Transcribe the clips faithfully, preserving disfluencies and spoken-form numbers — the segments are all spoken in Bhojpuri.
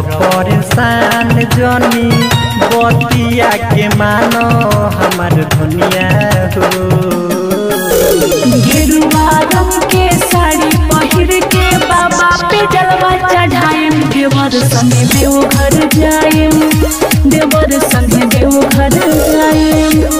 परेशान जनी बतिया के मानो हमार धनिया हो। गेरुआ रंग के साड़ी पहिर के बाबा पे जलवा चढ़ाएम, देवर संगे देवघर जाएम, देवर संगे देवघर जाएम।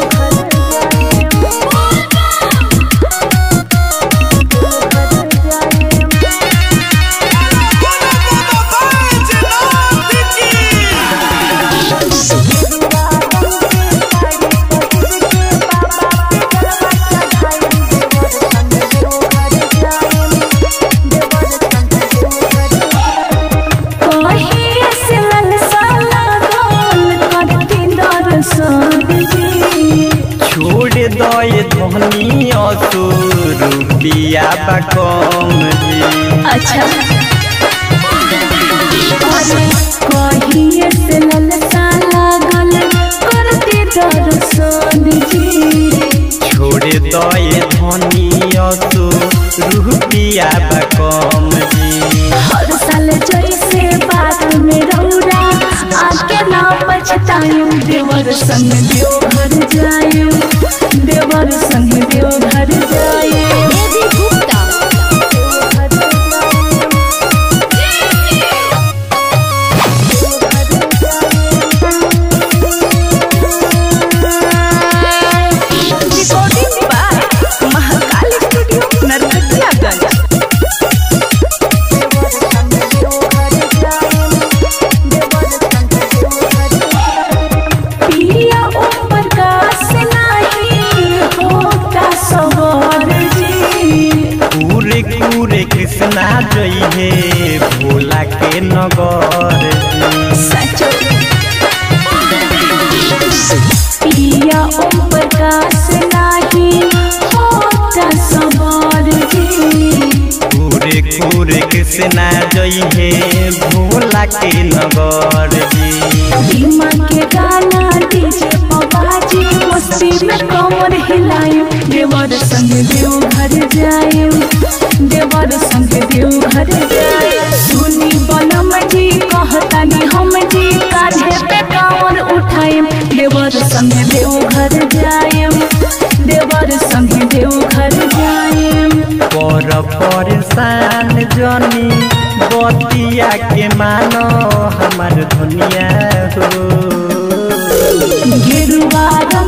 छोड़ दे धनी असो रुपिया कम जी। अच्छा कहिए से ललसा लागल करते दर्शन जी। छोड़ दे धनी असो रुपिया कम जी। हर साल जैसे बात में रौरा आके ना पछताएम, देवर संग देवघर जाएम, देवर संग देवघर जाएम। कृष्णा जइहे भोला के नगर सचो पिया ओम प्रकाश नाही होता सवार जी। पूरे पूरे कृष्णा जइहे भोला के नगर जी। भीमा के गाना डीजे बाबाजी मस्ती में कमर हिलाएं, देवर संग देवघर जाएं, देवर संग देवघर जाएं। सुनी बनम जी कहतानी हम जी कांधे पे कांवर उठाएं, देवर संग देवघर जाएं, देवर संग देवघर जाएं। पर परेशान जनी बतिया के मानो हमार धनिया हो। गेरुआ